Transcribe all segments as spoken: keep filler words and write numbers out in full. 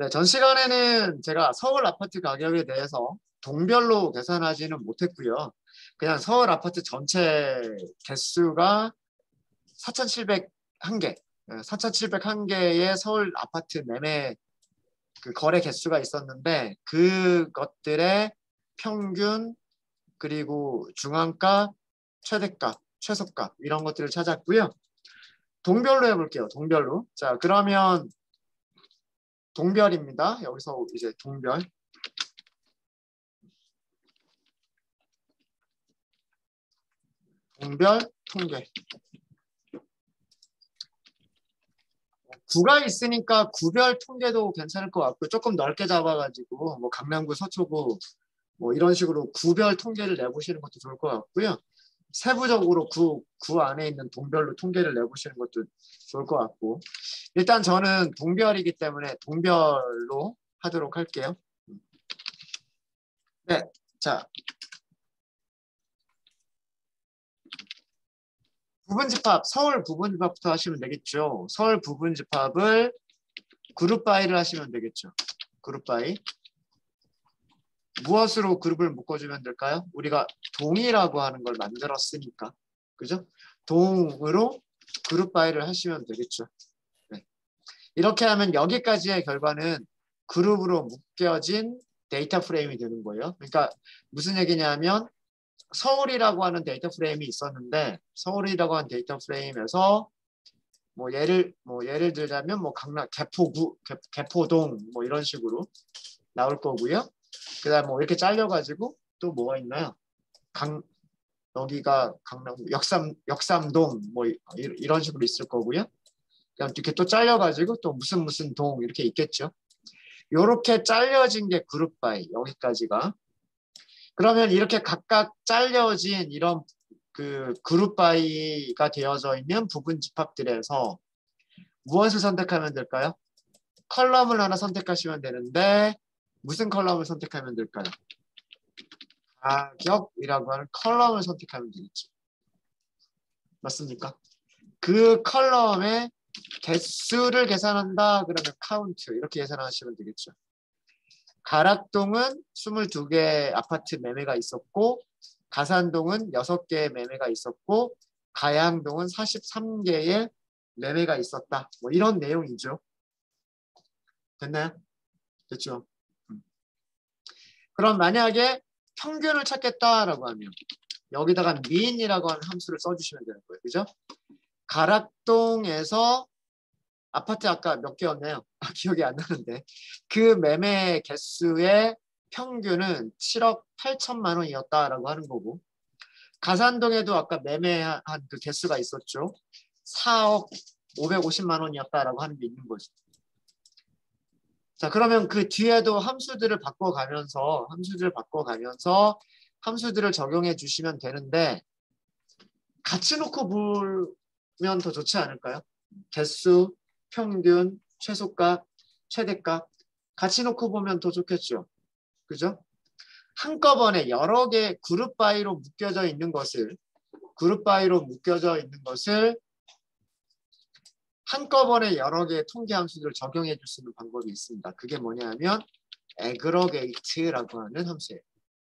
네, 전 시간에는 제가 서울 아파트 가격에 대해서 동별로 계산하지는 못했고요. 그냥 서울 아파트 전체 개수가 사천칠백일 개, 사천칠백일 개의 서울 아파트 매매 그 거래 개수가 있었는데 그것들의 평균 그리고 중앙값, 최대값, 최소값 이런 것들을 찾았고요. 동별로 해볼게요. 동별로. 자, 그러면 동별입니다. 여기서 이제 동별. 동별 통계. 구가 있으니까 구별 통계도 괜찮을 것 같고 조금 넓게 잡아가지고 뭐 강남구, 서초구 뭐 이런 식으로 구별 통계를 내보시는 것도 좋을 것 같고요. 세부적으로 구, 구 안에 있는 동별로 통계를 내보시는 것도 좋을 것 같고 일단 저는 동별이기 때문에 동별로 하도록 할게요. 네, 자 부분집합, 서울 부분집합부터 하시면 되겠죠. 서울 부분집합을 그룹 바이를 하시면 되겠죠. 그룹 바이. 무엇으로 그룹을 묶어주면 될까요? 우리가 동이라고 하는 걸 만들었으니까. 그죠? 동으로 그룹 바이를 하시면 되겠죠. 네. 이렇게 하면 여기까지의 결과는 그룹으로 묶여진 데이터 프레임이 되는 거예요. 그러니까 무슨 얘기냐면 서울이라고 하는 데이터 프레임이 있었는데 서울이라고 하는 데이터 프레임에서 뭐 예를 뭐 예를 들자면 뭐 강남 개포구 개, 개포동 뭐 이런 식으로 나올 거고요. 그다음 뭐 이렇게 잘려가지고 또 뭐가 있나요? 강 여기가 강남 역삼 역삼동 뭐 이런 식으로 있을 거고요. 그다음 이렇게 또 잘려가지고 또 무슨 무슨 동 이렇게 있겠죠. 이렇게 잘려진 게 그룹 바이 여기까지가. 그러면 이렇게 각각 잘려진 이런 그 그룹 바이가 되어져 있는 부분 집합들에서 무엇을 선택하면 될까요? 컬럼을 하나 선택하시면 되는데 무슨 컬럼을 선택하면 될까요? 가격이라고 하는 컬럼을 선택하면 되겠죠. 맞습니까? 그 컬럼의 개수를 계산한다 그러면 카운트 이렇게 계산하시면 되겠죠. 가락동은 이십이 개 아파트 매매가 있었고 가산동은 여섯 개의 매매가 있었고 가양동은 사십삼 개의 매매가 있었다. 뭐 이런 내용이죠. 됐나요? 됐죠? 음. 그럼 만약에 평균을 찾겠다라고 하면 여기다가 mean이라고 하는 함수를 써주시면 되는 거예요. 그죠? 가락동에서 아파트 아까 몇 개였나요? 아, 기억이 안 나는데 그 매매 개수의 평균은 칠억 팔천만 원이었다라고 하는 거고 가산동에도 아까 매매한 그 개수가 있었죠. 사억 오백오십만 원이었다라고 하는 게 있는 거죠. 자, 그러면 그 뒤에도 함수들을 바꿔가면서 함수들을 바꿔가면서 함수들을 적용해 주시면 되는데 같이 놓고 보면 더 좋지 않을까요? 개수, 평균, 최소값, 최대값 같이 놓고 보면 더 좋겠죠. 그죠? 한꺼번에 여러 개 그룹 바이로 묶여져 있는 것을 그룹 바이로 묶여져 있는 것을 한꺼번에 여러 개의 통계 함수들을 적용해 줄 수 있는 방법이 있습니다. 그게 뭐냐면 aggregate라고 하는 함수예요.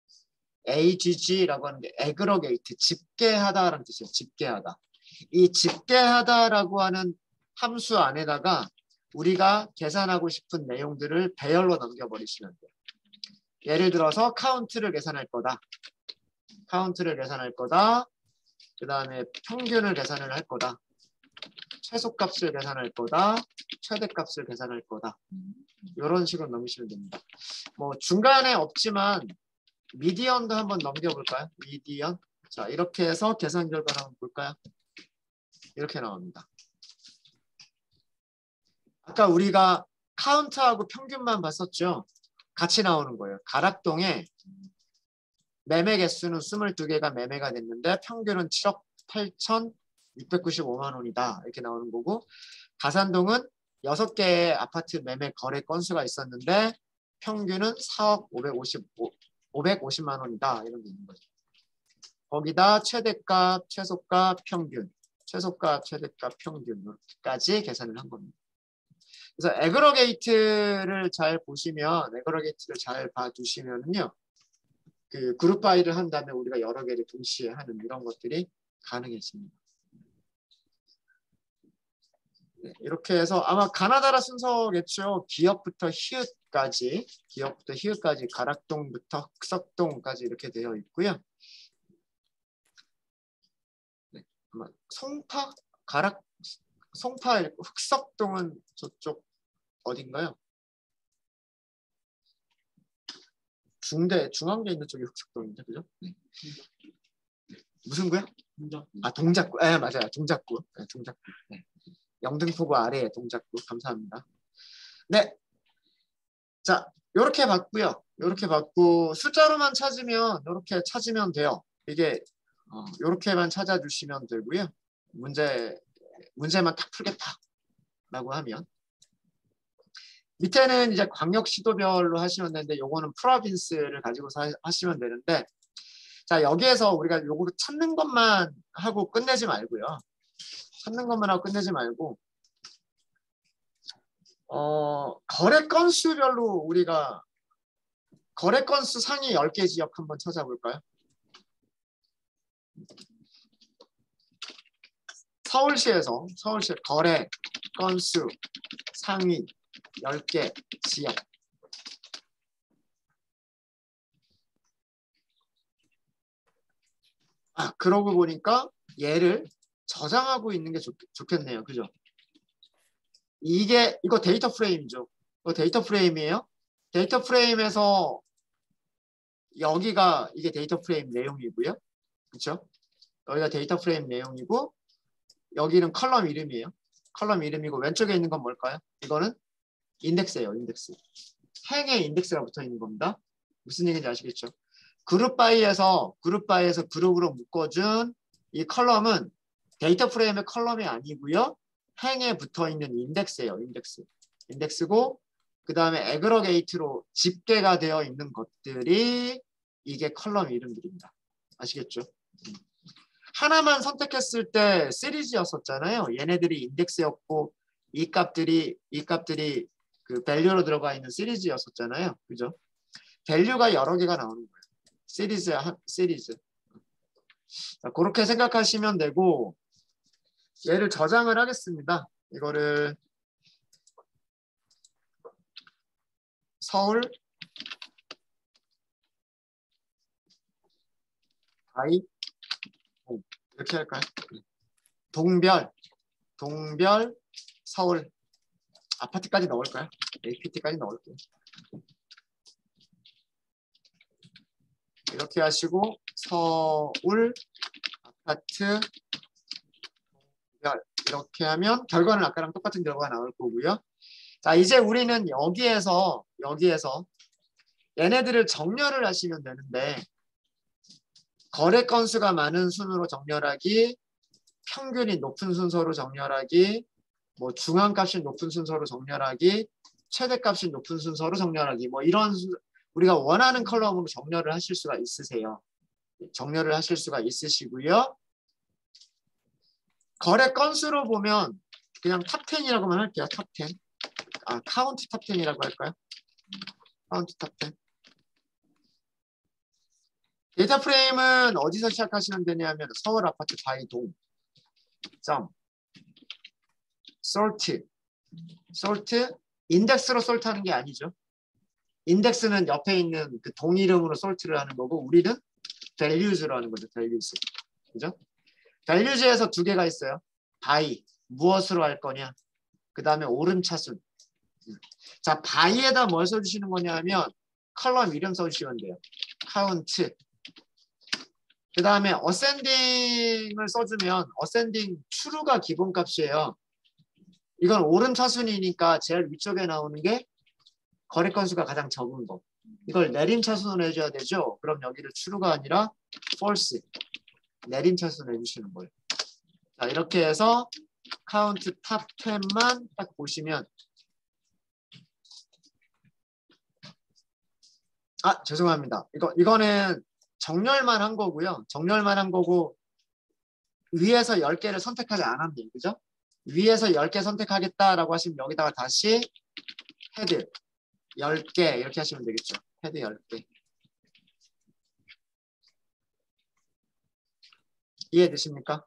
agg라고 하는 게 aggregate, 집계하다라는 뜻이에요. 집계하다. 이 집계하다라고 하는 함수 안에다가 우리가 계산하고 싶은 내용들을 배열로 넘겨버리시면 돼요. 예를 들어서 카운트를 계산할 거다. 카운트를 계산할 거다. 그 다음에 평균을 계산을 할 거다. 최소값을 계산할 거다. 최대값을 계산할 거다. 이런 식으로 넘기시면 됩니다. 뭐 중간에 없지만 미디언도 한번 넘겨볼까요? 미디언. 자, 이렇게 해서 계산 결과를 한번 볼까요? 이렇게 나옵니다. 아까 우리가 카운트하고 평균만 봤었죠? 같이 나오는 거예요. 가락동에 매매 개수는 이십이 개가 매매가 됐는데 평균은 칠억 팔천육백구십오만 원이다. 이렇게 나오는 거고 가산동은 여섯 개의 아파트 매매 거래 건수가 있었는데 평균은 사억 오백오십만 원이다. 이런 게 있는 거죠. 거기다 최대값, 최소값, 평균, 최소값, 최대값, 평균까지 계산을 한 겁니다. 그래서 에그러게이트를 잘 보시면 에그러게이트를 잘 봐두시면은요. 그 그룹 바이를 한 다음에 우리가 여러 개를 동시에 하는 이런 것들이 가능해집니다. 네, 이렇게 해서 아마 가나다라 순서겠죠. 기역부터 히읗까지, 기역부터 히읗까지, 가락동부터 흑석동까지 이렇게 되어 있고요. 네, 아마 송파, 가락, 송파, 흑석동은 저쪽 어딘가요? 중대, 중앙대 있는 쪽이 흑석동인데, 그죠? 네. 무슨 구요? 동작구. 아, 동작구. 네, 맞아요. 동작구. 네, 동작구. 네. 영등포구 아래에 동작구. 감사합니다. 네. 자, 요렇게 봤고요. 요렇게 봤고, 숫자로만 찾으면, 요렇게 찾으면 돼요. 이게, 어, 요렇게만 찾아주시면 되고요. 문제, 문제만 딱 풀겠다. 라고 하면. 밑에는 이제 광역시도별로 하시면 되는데, 요거는 프로빈스를 가지고 사, 하시면 되는데, 자, 여기에서 우리가 요거를 찾는 것만 하고 끝내지 말고요. 찾는 것만 하고 끝내지 말고, 어, 거래 건수별로 우리가 거래 건수 상위 열 개 지역 한번 찾아볼까요? 서울시에서 서울시 거래 건수 상위 열 개 지역. 아, 그러고 보니까 얘를 저장하고 있는 게 좋, 좋겠네요. 그죠? 이게 이거 데이터 프레임이죠. 이거 데이터 프레임이에요. 데이터 프레임에서 여기가 이게 데이터 프레임 내용이고요. 그렇죠? 여기가 데이터 프레임 내용이고 여기는 컬럼 이름이에요. 컬럼 이름이고 왼쪽에 있는 건 뭘까요? 이거는 인덱스예요. 인덱스. 행에 인덱스가 붙어 있는 겁니다. 무슨 얘기인지 아시겠죠? 그룹 바이에서 그룹 바이에서 그룹으로 묶어준 이 컬럼은 데이터 프레임의 컬럼이 아니고요. 행에 붙어 있는 인덱스예요. 인덱스. 인덱스고 그 다음에 에그러게이트로 집계가 되어 있는 것들이 이게 컬럼 이름들입니다. 아시겠죠? 하나만 선택했을 때 시리즈였었잖아요. 얘네들이 인덱스였고 이 값들이 이 값들이 그 밸류로 들어가 있는 시리즈였었잖아요. 그죠? 밸류가 여러 개가 나오는 거예요. 시리즈야, 한 시리즈. 자, 그렇게 생각하시면 되고 얘를 저장을 하겠습니다. 이거를 서울 바이 이렇게 할까요? 동별 동별 서울 아파트까지 넣을까요? 에이피티까지 넣을게요. 이렇게 하시고 서울 아파트 동별 이렇게 하면 결과는 아까랑 똑같은 결과가 나올 거고요. 자, 이제 우리는 여기에서 여기에서 얘네들을 정렬을 하시면 되는데 거래 건수가 많은 순으로 정렬하기, 평균이 높은 순서로 정렬하기, 뭐 중앙값이 높은 순서로 정렬하기, 최대값이 높은 순서로 정렬하기, 뭐 이런 수, 우리가 원하는 컬럼으로 정렬을 하실 수가 있으세요. 정렬을 하실 수가 있으시고요. 거래 건수로 보면 그냥 탑 텐이라고만 할게요. 탑 텐. 아, 카운트 탑 텐이라고 할까요? 카운트 탑 텐. 데이터 프레임은 어디서 시작하시면 되냐면 서울 아파트 바이 동 점 솔트 솔트 인덱스로 솔트하는 게 아니죠. 인덱스는 옆에 있는 그 동 이름으로 솔트를 하는 거고 우리는 values로 하는 거죠. values. 그죠? values에서 두 개가 있어요. by 무엇으로 할 거냐. 그 다음에 오름차순. 자, by에다 뭘 써주시는 거냐 하면 컬럼 이름 써주시면 돼요. count. 그 다음에 어센딩을 써주면 어센딩 true가 기본값이에요. 이건 오름차순이니까 제일 위쪽에 나오는 게 거래 건수가 가장 적은 거. 이걸 내림차순으로 해줘야 되죠. 그럼 여기를 true가 아니라 false. 내림차순으로 해주시는 거예요. 자, 이렇게 해서 count top 텐만 딱 보시면 아, 죄송합니다. 이거, 이거는 정렬만 한 거고요. 정렬만 한 거고 위에서 열 개를 선택하지 않았네요. 그죠? 위에서 열 개 선택하겠다라고 하시면 여기다가 다시 헤드 열 개 이렇게 하시면 되겠죠. 헤드 열 개. 이해되십니까?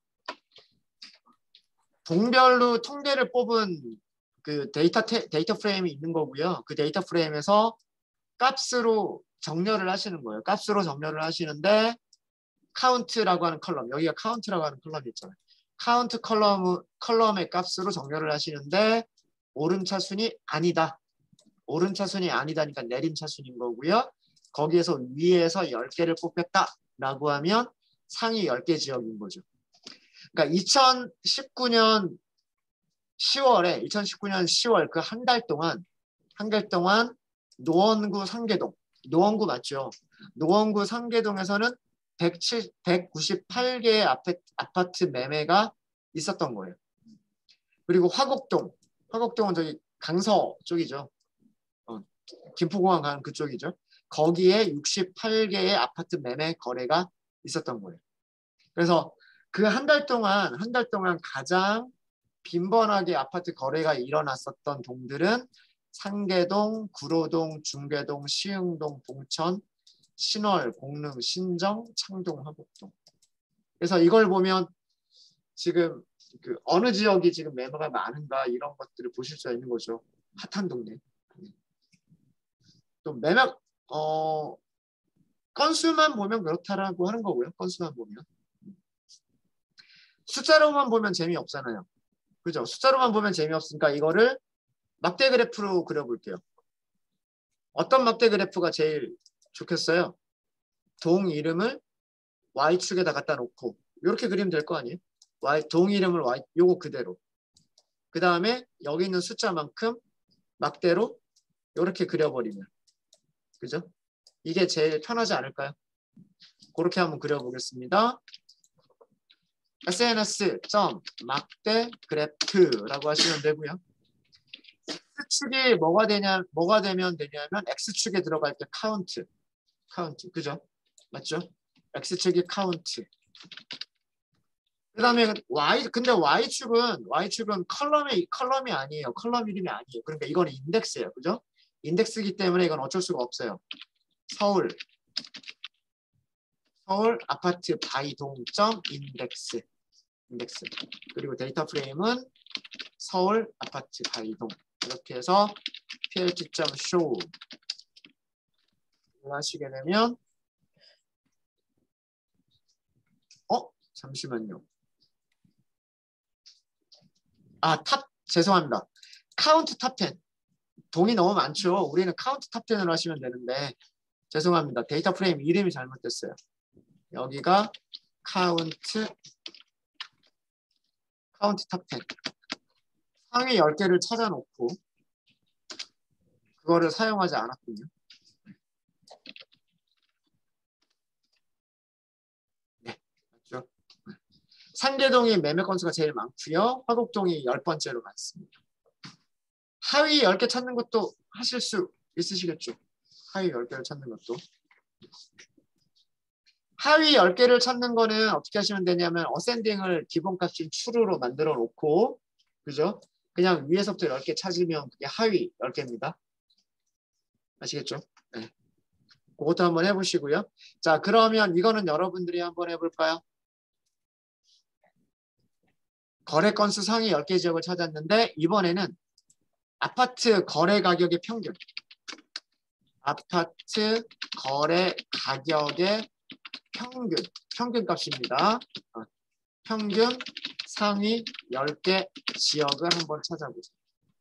동별로 통계를 뽑은 그 데이터 테, 데이터 프레임이 있는 거고요. 그 데이터 프레임에서 값으로 정렬을 하시는 거예요. 값으로 정렬을 하시는데 카운트라고 하는 컬럼, 여기가 카운트라고 하는 컬럼이 있잖아요. 카운트 컬럼, 컬럼의 값으로 정렬을 하시는데 오름차순이 아니다. 오름차순이 아니다니까 내림차순인 거고요. 거기에서 위에서 열 개를 뽑겠다라고 하면 상위 열 개 지역인 거죠. 그러니까 이천십구 년 시월에 이천십구 년 시월 그 한 달 동안 한 달 동안 노원구 상계동 노원구 맞죠? 노원구 상계동에서는 백칠, 백구십팔 개의 아파트, 아파트 매매가 있었던 거예요. 그리고 화곡동 화곡동은 저기 강서 쪽이죠. 어, 김포공항 가는 그쪽이죠. 거기에 육십팔 개의 아파트 매매 거래가 있었던 거예요. 그래서 그 한 달 동안 한 달 동안 가장 빈번하게 아파트 거래가 일어났었던 동들은 상계동, 구로동, 중계동, 시흥동, 봉천, 신월, 공릉, 신정, 창동, 화곡동. 그래서 이걸 보면 지금 그 어느 지역이 지금 매매가 많은가 이런 것들을 보실 수 있는 거죠. 핫한 동네. 또 매매 어 건수만 보면 그렇다라고 하는 거고요. 건수만 보면. 숫자로만 보면 재미없잖아요. 그죠? 숫자로만 보면 재미없으니까 이거를 막대 그래프로 그려볼게요. 어떤 막대 그래프가 제일 좋겠어요? 동 이름을 Y축에다 갖다 놓고 이렇게 그리면 될 거 아니에요? Y, 동 이름을 Y, 요거 그대로. 그 다음에 여기 있는 숫자만큼 막대로 이렇게 그려버리면. 그죠? 이게 제일 편하지 않을까요? 그렇게 한번 그려보겠습니다. 에스엔에스.막대그래프라고 하시면 되고요. X축이 뭐가 되냐, 뭐가 되면 되냐면 X축에 들어갈 때 카운트. 카운트. 그죠? 맞죠? X축이 카운트. 그 다음에 Y, 근데 Y축은, Y축은 컬럼이, 컬럼이 아니에요. 컬럼 이름이 아니에요. 그러니까 이거는 인덱스예요. 그죠? 인덱스이기 때문에 이건 어쩔 수가 없어요. 서울. 서울 아파트 바이동점 인덱스. 인덱스. 그리고 데이터 프레임은 서울 아파트 바이동. 이렇게 해서 plt.show 하시게 되면 어? 잠시만요. 아, 탑, 죄송합니다. 카운트 탑 텐. 동이 너무 많죠. 우리는 카운트 탑 텐으로 하시면 되는데 죄송합니다. 데이터 프레임 이름이 잘못됐어요. 여기가 카운트 카운트 탑 텐. 상위 열 개를 찾아놓고 그거를 사용하지 않았군요. 네, 맞죠? 상계동이 매매 건수가 제일 많고요. 화곡동이 열 번째로 많습니다. 하위 열 개 찾는 것도 하실 수 있으시겠죠? 하위 열 개를 찾는 것도. 하위 열 개를 찾는 거는 어떻게 하시면 되냐면 어센딩을 기본값인 true로 만들어 놓고 그죠? 그냥 위에서부터 열 개 찾으면 그게 하위 열 개입니다. 아시겠죠? 네. 그것도 한번 해보시고요. 자, 그러면 이거는 여러분들이 한번 해볼까요? 거래 건수 상위 열 개 지역을 찾았는데 이번에는 아파트 거래 가격의 평균. 아파트 거래 가격의 평균. 평균 값입니다. 어, 평균 상위 열 개 지역을 한번 찾아보세요.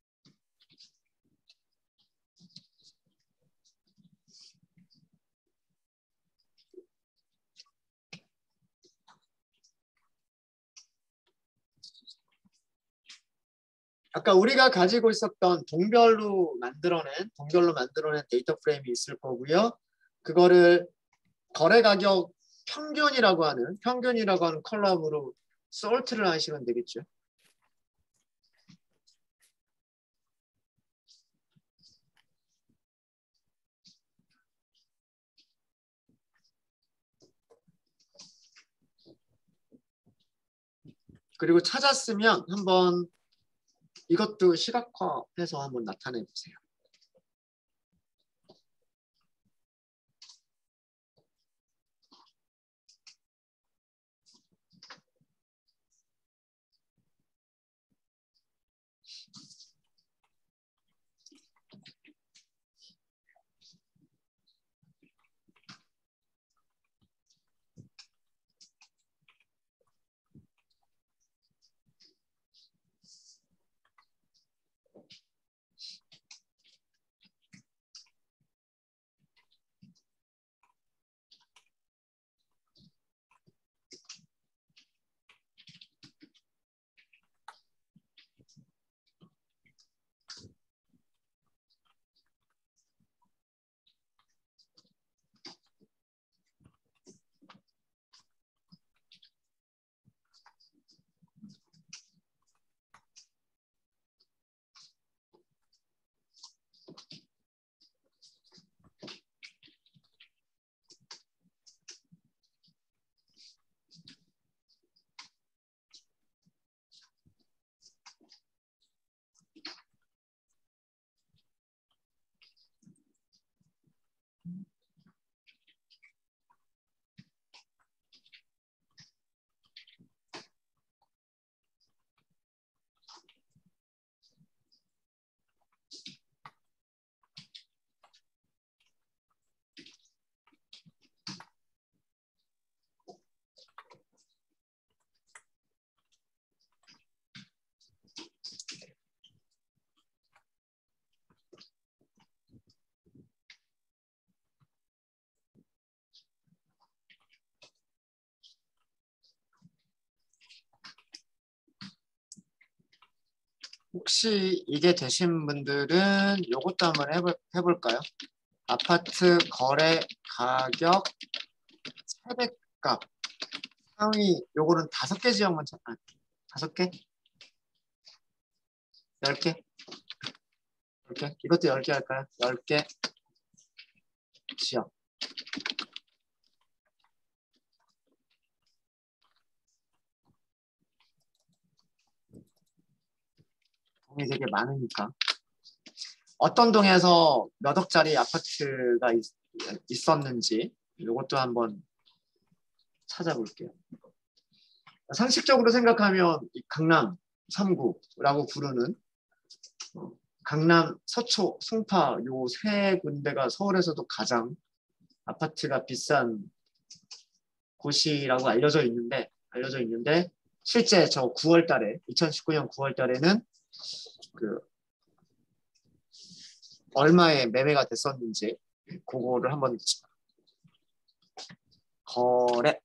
아까 우리가 가지고 있었던 동별로 만들어낸 동별로 만들어낸 데이터 프레임이 있을 거고요. 그거를 거래 가격 평균이라고 하는 평균이라고 하는 컬럼으로 솔트를 하시면 되겠죠. 그리고 찾았으면 한번 이것도 시각화해서 한번 나타내 보세요. 혹시 이게 되신 분들은 이것도 한번 해볼, 해볼까요? 아파트 거래 가격 최대값 상위 요거는 다섯 개 지역만 잠깐 다섯 개? 열 개? 열 개? 이것도 열 개 할까요? 열 개 지역. 동이 되게 많으니까. 어떤 동에서 몇 억짜리 아파트가 있, 있었는지 이것도 한번 찾아볼게요. 상식적으로 생각하면 이 강남 삼 구라고 부르는 어, 강남, 서초, 송파 요 세 군데가 서울에서도 가장 아파트가 비싼 곳이라고 알려져 있는데 알려져 있는데 실제 저 구월 달에 이천십구 년 구월 달에는 그 얼마에 매매가 됐었는지 그거를 한번 거래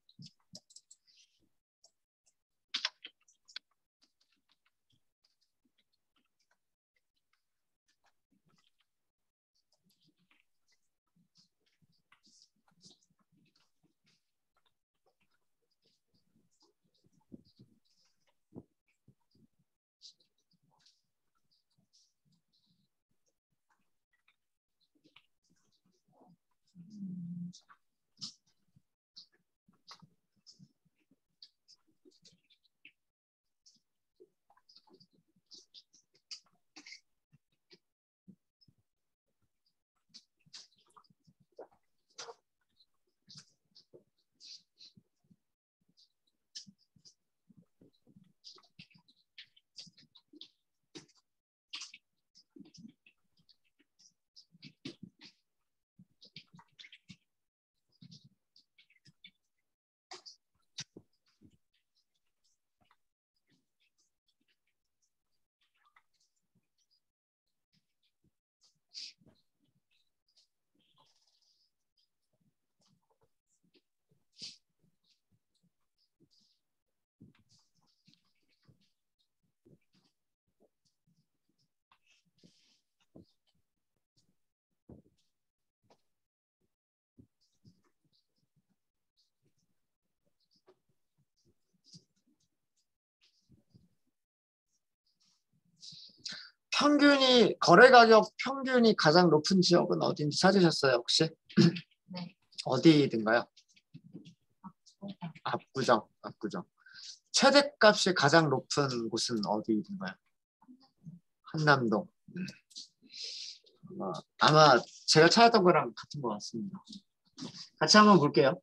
평균이 거래 가격 평균이 가장 높은 지역은 어딘지 찾으셨어요 혹시? 네. 어디든가요? 압구정, 압구정. 최대값이 가장 높은 곳은 어디든가요? 한남동. 네. 아마, 아마 제가 찾았던 거랑 같은 것 같습니다. 같이 한번 볼게요.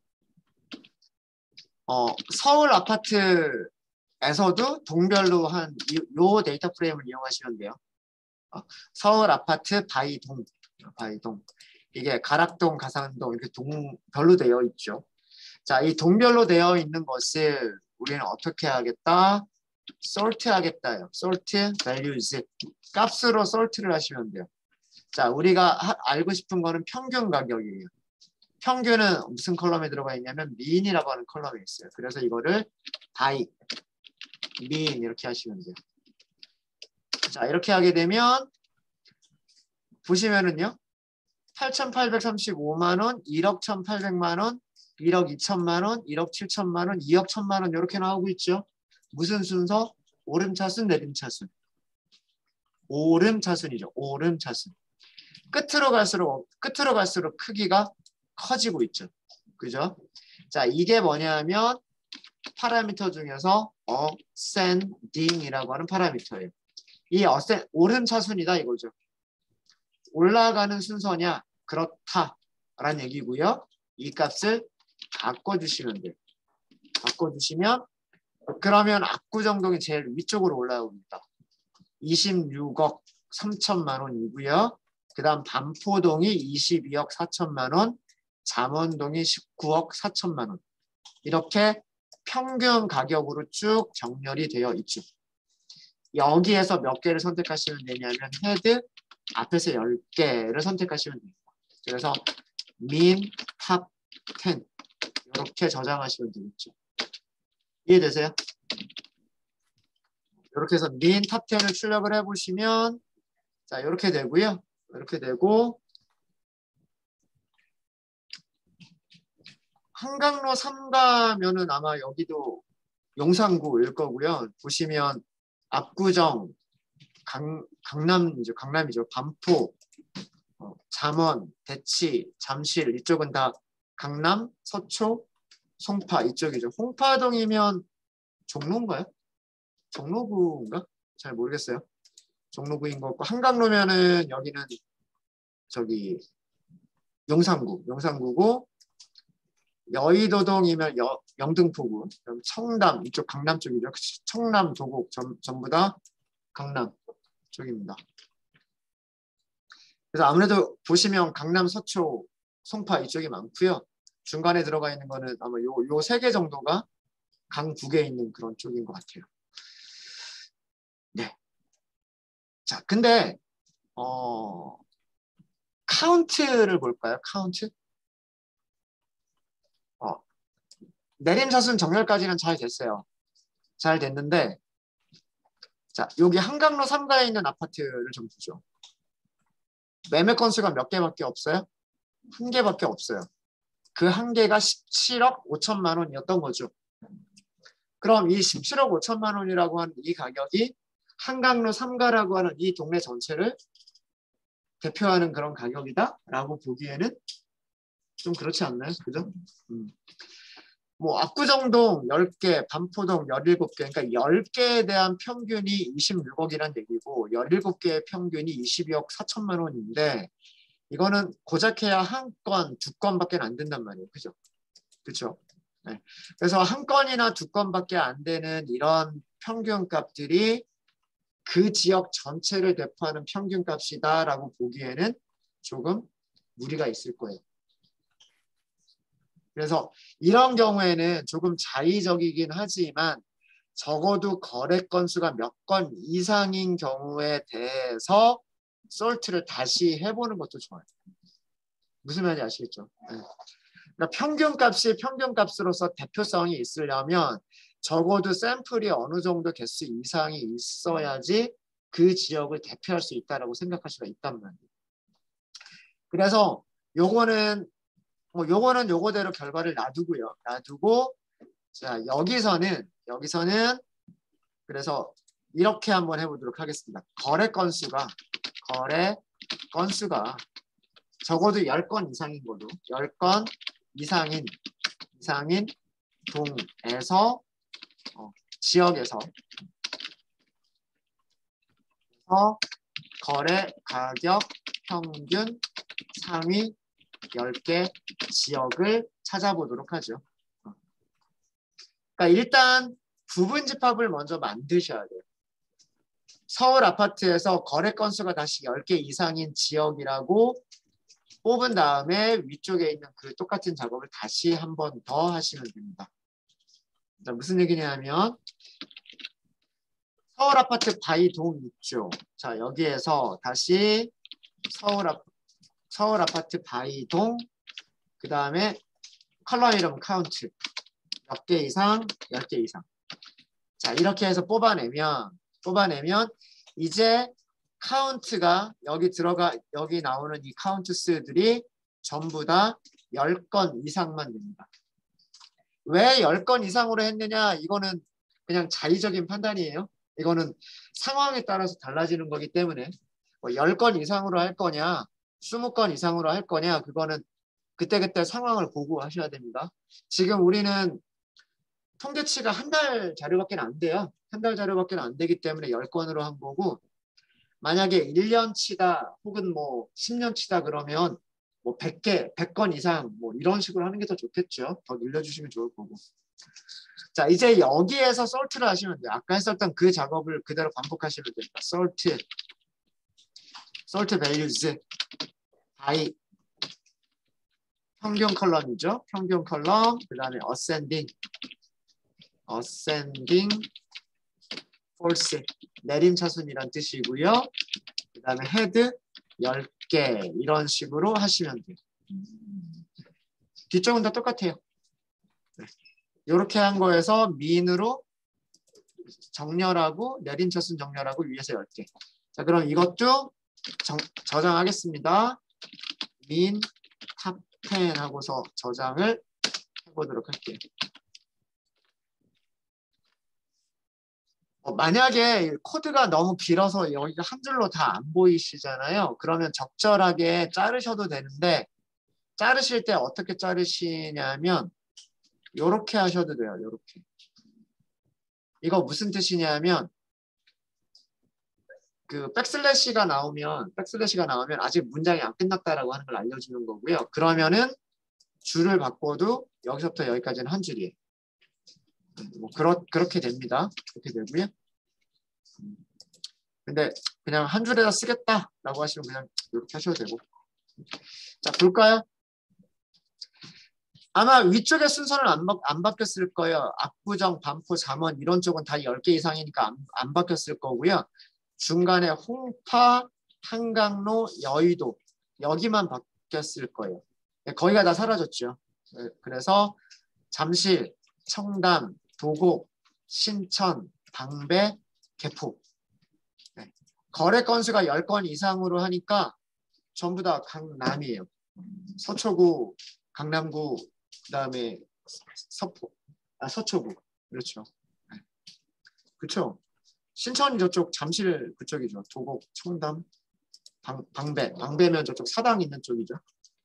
어, 서울 아파트에서도 동별로 한 요 데이터 프레임을 이용하시면 돼요. 어, 서울 아파트 바이동, 바이동. 이게 가락동, 가산동 이렇게 동별로 되어 있죠. 자, 이 동별로 되어 있는 것을 우리는 어떻게 하겠다? sort 하겠다요. sort values. 값으로 sort를 하시면 돼요. 자, 우리가 하, 알고 싶은 거는 평균 가격이에요. 평균은 무슨 컬럼에 들어가 있냐면 mean이라고 하는 컬럼에 있어요. 그래서 이거를 by, mean 이렇게 하시면 돼요. 자, 이렇게 하게 되면 보시면은요. 팔천팔백삼십오만 원, 일억 천팔백만 원, 일억 이천만 원, 일억 칠천만 원, 이억 천만 원 이렇게 나오고 있죠. 무슨 순서? 오름차순, 내림차순. 오름차순이죠. 오름차순. 끝으로 갈수록 끝으로 갈수록 크기가 커지고 있죠. 그죠? 자, 이게 뭐냐면 파라미터 중에서 ascending이라고 하는 파라미터예요. 이 ascend, 오름차순이다 이거죠. 올라가는 순서냐? 그렇다라는 얘기고요. 이 값을 바꿔주시면 돼요. 바꿔주시면 그러면 압구정동이 제일 위쪽으로 올라옵니다. 이십육억 삼천만 원이고요. 그 다음 반포동이 이십이억 사천만 원, 잠원동이 십구억 사천만 원. 이렇게 평균 가격으로 쭉 정렬이 되어 있죠. 여기에서 몇 개를 선택하시면 되냐면 헤드 앞에서 열 개를 선택하시면 됩니다. 그래서 min top ten 이렇게 저장하시면 되겠죠. 이해되세요? 이렇게 해서 min top ten을 출력을 해보시면 자 이렇게 되고요. 이렇게 되고 한강로 삼 가면은 아마 여기도 용산구일 거고요. 보시면 압구정, 강, 강남이죠. 강남이죠. 반포, 어, 잠원, 대치, 잠실 이쪽은 다 강남, 서초, 송파 이쪽이죠. 홍파동이면 종로인가요? 종로구인가? 잘 모르겠어요. 종로구인 것 같고 한강로면은 여기는 저기 용산구, 용산구고 여의도동이면 여, 영등포구, 청담 이쪽 강남 쪽이죠. 청남, 도곡 전, 전부 다 강남 쪽입니다. 그래서 아무래도 보시면 강남, 서초, 송파 이쪽이 많고요. 중간에 들어가 있는 거는 아마 요 요 세 개 정도가 강북에 있는 그런 쪽인 것 같아요. 네. 자, 근데 어 카운트를 볼까요? 카운트. 어, 내림차순 정렬까지는 잘 됐어요. 잘 됐는데 자, 여기 한강로 삼 가에 있는 아파트를 좀 보죠. 매매 건수가 몇 개밖에 없어요? 한 개밖에 없어요. 그 한 개가 십칠억 오천만 원이었던 거죠. 그럼 이 십칠억 오천만 원이라고 하는 이 가격이 한강로 삼 가라고 하는 이 동네 전체를 대표하는 그런 가격이다라고 보기에는 좀 그렇지 않나요? 그죠? 음. 뭐 압구정동 열 개, 반포동 열일곱 개, 그러니까 열 개에 대한 평균이 이십육억이란 얘기고 열일곱 개의 평균이 이십이억 사천만 원인데 이거는 고작해야 한 건, 두 건밖에 안 된단 말이에요. 그죠? 그렇죠? 네. 그래서 한 건이나 두 건밖에 안 되는 이런 평균 값들이 그 지역 전체를 대표하는 평균 값이다라고 보기에는 조금 무리가 있을 거예요. 그래서 이런 경우에는 조금 자의적이긴 하지만 적어도 거래 건수가 몇 건 이상인 경우에 대해서 솔트를 다시 해보는 것도 좋아요. 무슨 말인지 아시겠죠? 네. 그러니까 평균 값이 평균 값으로서 대표성이 있으려면 적어도 샘플이 어느 정도 개수 이상이 있어야지 그 지역을 대표할 수 있다라고 생각할 수가 있단 말이에요. 그래서 요거는 뭐 요거는 요거대로 결과를 놔두고요. 놔두고 자 여기서는 여기서는 그래서 이렇게 한번 해보도록 하겠습니다. 거래 건수가 거래 건수가 적어도 열 건 이상인 걸로 열 건 이상인 이상인 동에서 어, 지역에서 어, 거래 가격 평균 상위 열 개 지역을 찾아보도록 하죠. 그러니까 일단 부분 집합을 먼저 만드셔야 돼요. 서울 아파트에서 거래 건수가 다시 열 개 이상인 지역이라고 뽑은 다음에 위쪽에 있는 그 똑같은 작업을 다시 한 번 더 하시면 됩니다. 자, 무슨 얘기냐면 서울 아파트 바이동 있죠. 자, 여기에서 다시 서울, 아, 서울 아파트 바이동 그 다음에 컬럼 이름 카운트 몇 개 이상, 열 개 이상. 자, 이렇게 해서 뽑아내면 뽑아내면 이제 카운트가 여기 들어가 여기 나오는 이 카운트 수들이 전부 다 열 건 이상만 됩니다. 왜 열 건 이상으로 했느냐? 이거는 그냥 자의적인 판단이에요. 이거는 상황에 따라서 달라지는 거기 때문에 뭐 열 건 이상으로 할 거냐, 이십 건 이상으로 할 거냐, 그거는 그때그때 상황을 보고 하셔야 됩니다. 지금 우리는 통계치가 한 달 자료밖에 안 돼요. 한 달 자료밖에 안 되기 때문에 열 건으로 한 거고 만약에 일 년 치다 혹은 뭐 십 년 치다 그러면 뭐 백 개, 백 건 이상 뭐 이런 식으로 하는 게 더 좋겠죠. 더 늘려주시면 좋을 거고. 자, 이제 여기에서 솔트를 하시면 돼요. 아까 했었던 그 작업을 그대로 반복하시면 됩니다. 솔트, 솔트 밸류즈, 바이, 평균 컬럼이죠. 평균 컬럼, 그 다음에 어센딩, 어센딩, 폴스, 내림차순이란 뜻이고요. 그 다음에 헤드 열 개 이런 식으로 하시면 돼요. 뒤쪽은 다 똑같아요. 네. 이렇게 한 거에서 민으로 정렬하고 내림차순 정렬하고 위에서 열 개. 자, 그럼 이것도 정, 저장하겠습니다. 민 탑 텐 하고서 저장을 해보도록 할게요. 어, 만약에 코드가 너무 길어서 여기가 한 줄로 다 안 보이시잖아요. 그러면 적절하게 자르셔도 되는데 자르실 때 어떻게 자르시냐면 이렇게 하셔도 돼요. 이렇게. 이거 무슨 뜻이냐면 그 백슬래시가 나오면 백슬래시가 나오면 아직 문장이 안 끝났다라고 하는 걸 알려주는 거고요. 그러면은 줄을 바꿔도 여기서부터 여기까지는 한 줄이에요. 뭐 그렇 그렇게 됩니다. 그렇게 되고요. 근데 그냥 한 줄에다 쓰겠다라고 하시면 그냥 이렇게 하셔도 되고. 자, 볼까요? 아마 위쪽의 순서는 안, 바, 안 바뀌었을 거예요. 압구정, 반포, 잠원 이런 쪽은 다 열 개 이상이니까 안, 안 바뀌었을 거고요. 중간에 홍파, 한강로, 여의도 여기만 바뀌었을 거예요. 거기가 다 사라졌죠. 그래서 잠실, 청담, 도곡, 신천, 방배, 개포. 네. 거래 건수가 열 건 이상으로 하니까 전부 다 강남이에요. 서초구, 강남구, 그다음에 서포, 아 서초구. 그렇죠. 네. 그렇죠. 신천이 저쪽 잠실 그쪽이죠. 도곡, 청담, 방, 방배. 방배면 저쪽 사당 있는 쪽이죠.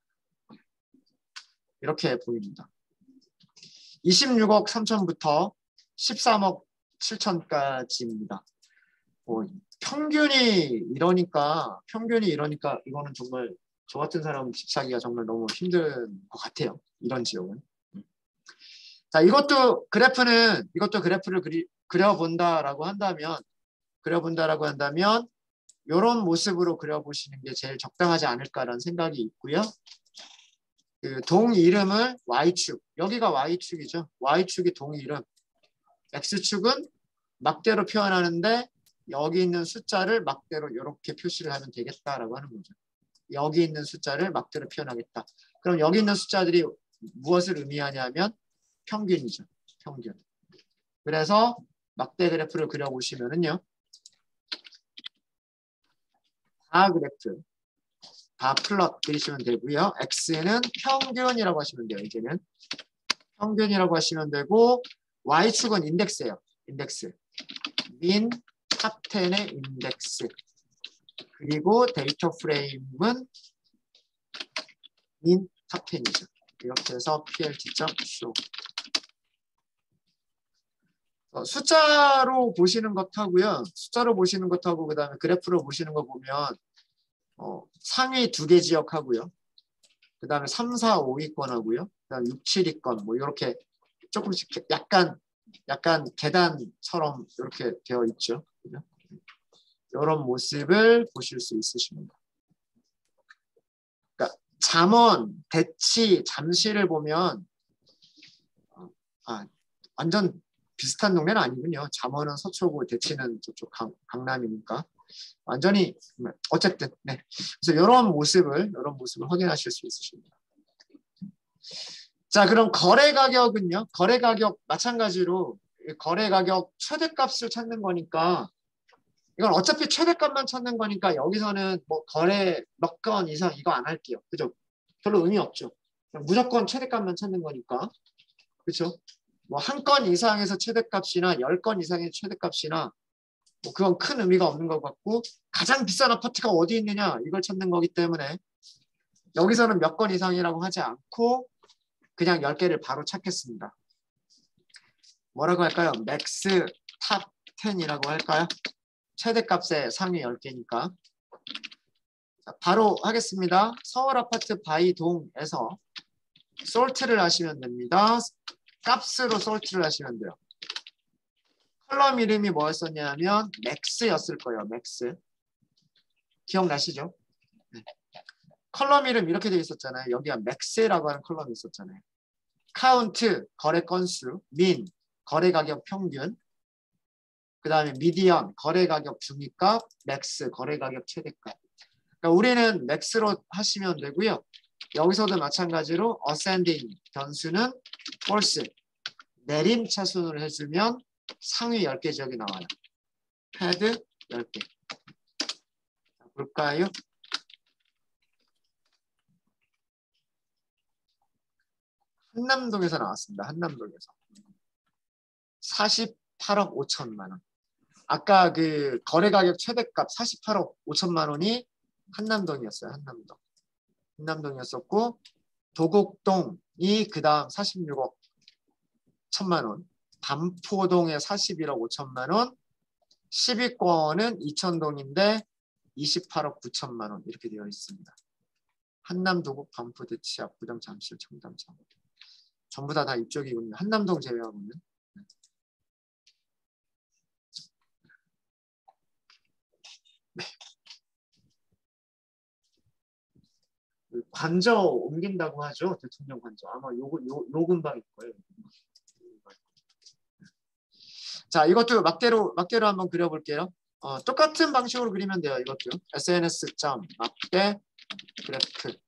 이렇게 보입니다. 이십육억 삼천부터 십삼억 칠천까지입니다. 뭐 평균이 이러니까 평균이 이러니까 이거는 정말 저 같은 사람 집 사기가 정말 너무 힘든 것 같아요. 이런 지역은. 자, 이것도 그래프는 이것도 그래프를 그리, 그려본다라고 한다면 그려본다라고 한다면 이런 모습으로 그려보시는 게 제일 적당하지 않을까라는 생각이 있고요. 그 동 이름을 Y축, 여기가 Y축이죠. Y축이 동 이름, X축은 막대로 표현하는데 여기 있는 숫자를 막대로 이렇게 표시를 하면 되겠다라고 하는 거죠. 여기 있는 숫자를 막대로 표현하겠다. 그럼 여기 있는 숫자들이 무엇을 의미하냐면 평균이죠. 평균. 그래서 막대 그래프를 그려보시면은요. 바 그래프, 바 플롯 그리시면 되고요. X는 평균이라고 하시면 돼요. 이제는 평균이라고 하시면 되고 Y축은 인덱스예요. 인덱스. 민 탑 텐의 인덱스. 그리고 데이터 프레임은 민 탑 텐이죠. 이렇게 해서 plt.show. 어, 숫자로 보시는 것하고요. 숫자로 보시는 것하고 그다음에 그래프로 보시는 거 보면 어, 상위 두 개 지역하고요. 그다음에 삼, 사, 오 위권하고요. 그다음에 육, 칠 위권 뭐 이렇게 조금씩 약간 약간 계단처럼 이렇게 되어 있죠. 그죠? 이런 모습을 보실 수 있으십니다. 그러니까 잠원, 대치, 잠시를 보면 어, 아, 완전 비슷한 동네는 아니군요. 잠원은 서초고 대치는 저쪽 강, 강남이니까 완전히 어쨌든 네. 그래서 이런 모습을 이런 모습을 확인하실 수 있으십니다. 자, 그럼 거래 가격은요? 거래 가격 마찬가지로 거래 가격 최대값을 찾는 거니까 이건 어차피 최대값만 찾는 거니까 여기서는 뭐 거래 몇 건 이상 이거 안 할게요. 그죠? 별로 의미 없죠. 무조건 최대값만 찾는 거니까. 그렇죠? 뭐 한 건 이상에서 최대값이나 열 건 이상의 최대값이나 뭐 그건 큰 의미가 없는 것 같고 가장 비싼 아파트가 어디 있느냐 이걸 찾는 거기 때문에 여기서는 몇 건 이상이라고 하지 않고 그냥 열 개를 바로 찾겠습니다. 뭐라고 할까요? 맥스 탑 텐이라고 할까요? 최대값의 상위 열 개니까. 자, 바로 하겠습니다. 서울 아파트 바이동에서 솔트를 하시면 됩니다. 값으로 솔트를 하시면 돼요. 컬럼 이름이 뭐였었냐면 맥스였을 거예요. 맥스. 기억나시죠? 네. 컬럼 이름 이렇게 되어 있었잖아요. 여기가 맥스라고 하는 컬럼이 있었잖아요. 카운트, 거래 건수, 민, 거래 가격 평균, 그 다음에 미디언, 거래 가격 중위값, 맥스, 거래 가격 최대값. 그러니까 우리는 맥스로 하시면 되고요. 여기서도 마찬가지로 ascending 변수는 false, 내림 차순으로 해주면 상위 열 개 지역이 나와요. 헤드 열 개. 볼까요? 한남동에서 나왔습니다. 한남동에서. 사십팔억 오천만 원. 아까 그 거래 가격 최대값 사십팔억 오천만 원이 한남동이었어요. 한남동. 한남동이었었고 도곡동이 그 다음 사십육억 천만 원. 반포동에 사십일억 오천만 원. 십 위권은 이천동인데 이십팔억 구천만 원 이렇게 되어 있습니다. 한남, 도곡, 반포, 대치, 압구정, 잠실, 청담, 창원. 전부 다 다 이쪽이군요. 한남동 제외하고는. 네. 관저 옮긴다고 하죠. 대통령 관저. 아마 요거 요, 요 근방일 거예요. 자, 이것도 막대로 막대로 한번 그려볼게요. 어, 똑같은 방식으로 그리면 돼요. 이것도 에스엔에스 점 막대 그래프.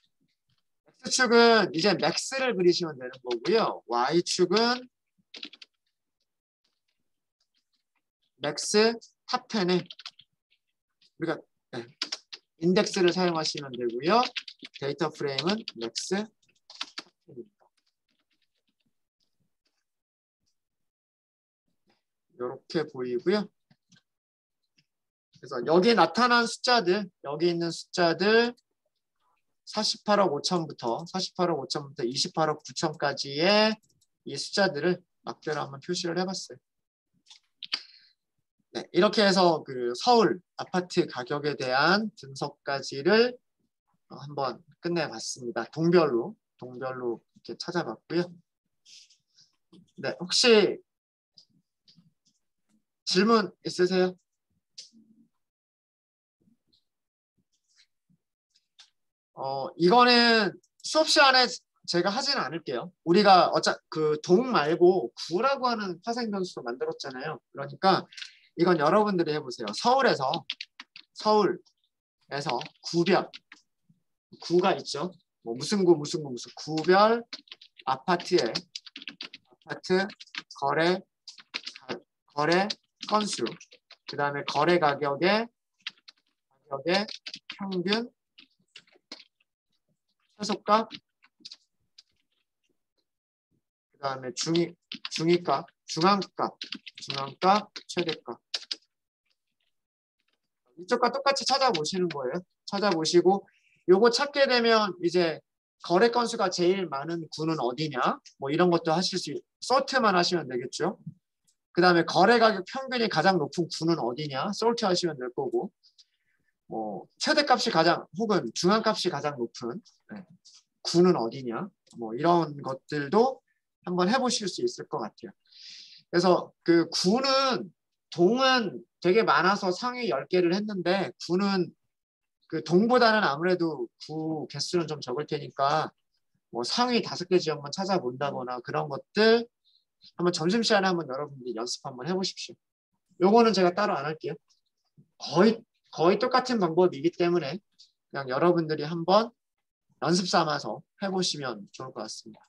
X축은 이제 맥스를 그리시면 되는 거고요. Y축은 맥스 탑 텐에 우리가 네, 인덱스를 사용하시면 되고요. 데이터 프레임은 맥스 탑 텐입니다. 이렇게 보이고요. 그래서 여기 나타난 숫자들, 여기 있는 숫자들 사십팔억 오천부터 사십팔억 오천부터 이십팔억 구천까지의 이 숫자들을 막대로 한번 표시를 해봤어요. 네, 이렇게 해서 그 서울 아파트 가격에 대한 분석까지를 한번 끝내봤습니다. 동별로 동별로 이렇게 찾아봤고요. 네, 혹시 질문 있으세요? 어, 이거는 수업 시간에 제가 하지는 않을게요. 우리가 어차 그 동 말고 구라고 하는 파생 변수도 만들었잖아요. 그러니까 이건 여러분들이 해보세요. 서울에서 서울에서 구별 구가 있죠. 뭐 무슨 구 무슨 구 무슨 구별 아파트에 아파트 거래 가, 거래 건수 그 다음에 거래 가격의 가격의 평균 최소값 그 다음에 중위 중위값 중앙값 중앙값 최대값 이쪽과 똑같이 찾아보시는 거예요. 찾아보시고 요거 찾게 되면 이제 거래 건수가 제일 많은 구는 어디냐 뭐 이런 것도 하실 수 소트만 하시면 되겠죠. 그 다음에 거래 가격 평균이 가장 높은 구는 어디냐? 솔트 하시면 될 거고, 뭐 최대값이 가장 혹은 중앙값이 가장 높은 네, 구는 어디냐? 뭐 이런 것들도 한번 해보실 수 있을 것 같아요. 그래서 그 구는 동은 되게 많아서 상위 열 개를 했는데 구는 그 동보다는 아무래도 구 개수는 좀 적을 테니까 뭐 상위 다섯 개 지역만 찾아본다거나 그런 것들 한번 점심시간에 한번 여러분들이 연습 한번 해보십시오. 요거는 제가 따로 안 할게요. 거의 거의 똑같은 방법이기 때문에 그냥 여러분들이 한번 연습 삼아서 해보시면 좋을 것 같습니다.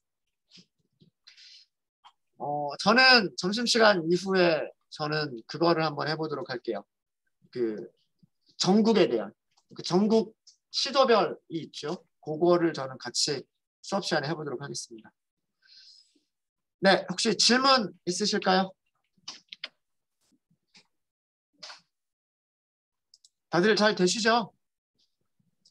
어, 저는 점심시간 이후에 저는 그거를 한번 해보도록 할게요. 그 전국에 대한 그 전국 시도별이 있죠. 그거를 저는 같이 수업 시간에 해보도록 하겠습니다. 네, 혹시 질문 있으실까요? 다들 잘 되시죠?